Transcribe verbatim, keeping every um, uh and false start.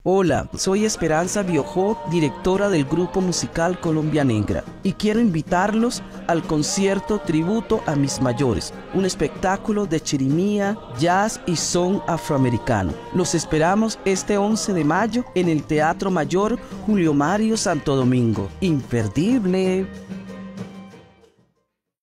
Hola, soy Esperanza Biojó, directora del grupo musical Colombia Negra, y quiero invitarlos al concierto Tributo a Mis Mayores, un espectáculo de chirimía, jazz y son afroamericano. Los esperamos este once de mayo en el Teatro Mayor Julio Mario Santo Domingo. ¡Imperdible!